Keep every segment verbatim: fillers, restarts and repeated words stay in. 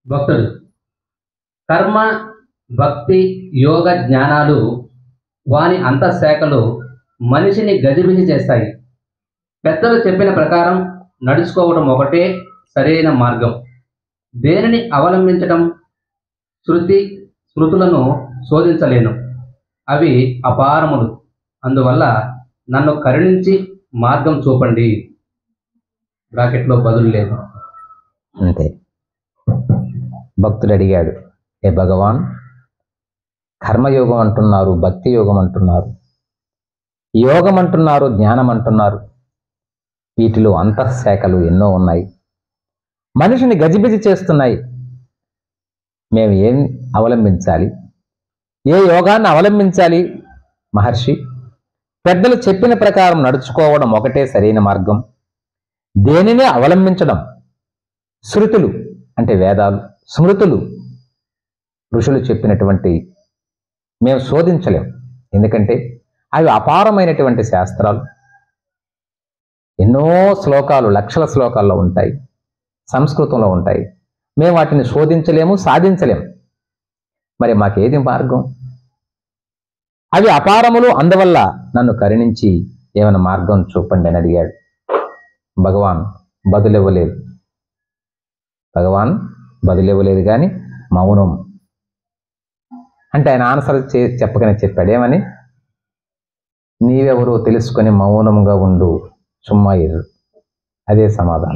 భక్తుడు కర్మ భక్తి యోగ జ్ఞానాలు వాని అంతఃశాఖలు మనిషిని గజిబిజి చేస్తాయి. పెద్దలు చెప్పిన ప్రకారం నడుచుకోవడం ఒకటే సరైన మార్గం. దేనిని అవలంబించడం? శృతి స్మృతులను శోధించలేను, అవి అపారములు. అందువల్ల నన్ను కరుణించి మార్గం చూపండి. బ్రాకెట్లో బదులు లేదు. అంతే. భక్తుడు అడిగాడు, ఏ భగవాన్, కర్మయోగం అంటున్నారు, భక్తి యోగం అంటున్నారు, యోగం అంటున్నారు, జ్ఞానం అంటున్నారు, వీటిలో అంతఃశాఖలు ఎన్నో ఉన్నాయి, మనిషిని గజిబిజి చేస్తున్నాయి. మేము ఏం అవలంబించాలి? ఏ యోగాన్ని అవలంబించాలి? మహర్షి, పెద్దలు చెప్పిన ప్రకారం నడుచుకోవడం ఒకటే సరైన మార్గం. దేనినే అవలంబించడం? శృతులు అంటే వేదాలు, స్మృతులు, ఋషులు చెప్పినటువంటి మేము శోధించలేం. ఎందుకంటే అవి అపారమైనటువంటి శాస్త్రాలు. ఎన్నో శ్లోకాలు, లక్షల శ్లోకాల్లో ఉంటాయి, సంస్కృతంలో ఉంటాయి. మేము వాటిని శోధించలేము, సాధించలేము. మరి మాకేది మార్గం? అవి అపారములు, అందువల్ల నన్ను కరుణించి ఏమైనా మార్గం చూపండి అని అడిగాడు. భగవాన్ బదులివ్వలేదు. భగవాన్ బదులివ్వలేదు కానీ మౌనం. అంటే ఆయన ఆన్సర్ చే చెప్పకనే చెప్పాడు. ఏమని? నీవెవరో తెలుసుకొని మౌనంగా ఉండు, సుమ్మా ఇరు. అదే సమాధానం.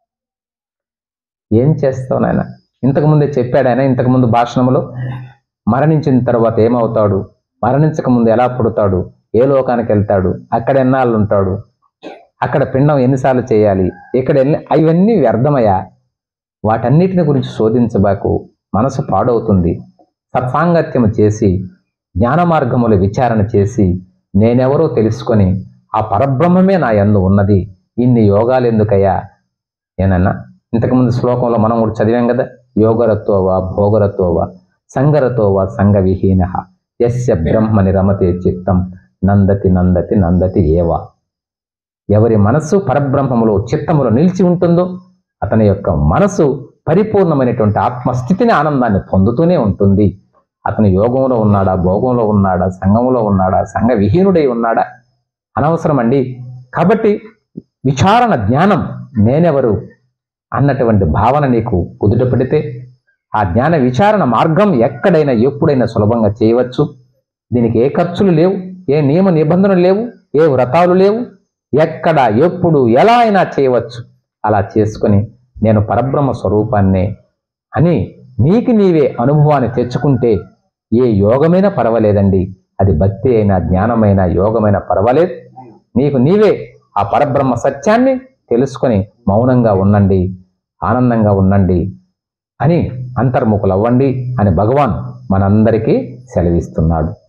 ఏం చేస్తావు నాయన? ఇంతకుముందే చెప్పాడు ఆయన. ఇంతకుముందు భాషణంలో మరణించిన తర్వాత ఏమవుతాడు, మరణించక ముందు ఎలా పుడతాడు, ఏ లోకానికి వెళ్తాడు, అక్కడ ఎన్నాళ్ళు ఉంటాడు, అక్కడ పిండం ఎన్నిసార్లు చేయాలి, ఇక్కడ ఎన్ని, అవన్నీ వ్యర్థమయ్యా. వాటన్నిటిని గురించి శోధించబాకు, మనసు పాడవుతుంది. సత్సాంగత్యము చేసి జ్ఞాన మార్గములు విచారణ చేసి నేనెవరో తెలుసుకొని ఆ పరబ్రహ్మమే నా యందు ఉన్నది, ఇన్ని యోగాలు ఎందుకయ్యా? ఏనన్నా ఇంతకుముందు శ్లోకంలో మనం కూడా చదివాం కదా, యోగరతోవా భోగరతోవా సంగరతోవా సంగ విహీన యస్య బ్రహ్మని రమతే చిత్తం నందతి నందతి నందతి ఏవా. ఎవరి మనస్సు పరబ్రహ్మములో చిత్తములో నిలిచి ఉంటుందో అతని యొక్క మనసు పరిపూర్ణమైనటువంటి ఆత్మస్థితిని, ఆనందాన్ని పొందుతూనే ఉంటుంది. అతను యోగంలో ఉన్నాడా, భోగంలో ఉన్నాడా, సంఘంలో ఉన్నాడా, సంఘ విహీనుడై ఉన్నాడా అనవసరం అండి. కాబట్టి విచారణ జ్ఞానం, నేనెవరు అన్నటువంటి భావన నీకు కుదుట పెడితే ఆ జ్ఞాన విచారణ మార్గం ఎక్కడైనా ఎప్పుడైనా సులభంగా చేయవచ్చు. దీనికి ఏ ఖర్చులు లేవు, ఏ నియమ నిబంధనలు లేవు, ఏ వ్రతాలు లేవు. ఎక్కడ ఎప్పుడు ఎలా అయినా చేయవచ్చు. అలా చేసుకొని నేను పరబ్రహ్మ స్వరూపాన్నే అని నీకు నీవే అనుభవాన్ని తెచ్చుకుంటే ఏ యోగమైనా పర్వాలేదండి. అది భక్తి అయినా, జ్ఞానమైనా, యోగమైనా పర్వాలేదు. నీకు నీవే ఆ పరబ్రహ్మ సత్యాన్ని తెలుసుకొని మౌనంగా ఉండండి, ఆనందంగా ఉండండి అని అంతర్ముఖులు అవ్వండి అని భగవాన్ మనందరికీ సెలవిస్తున్నాడు.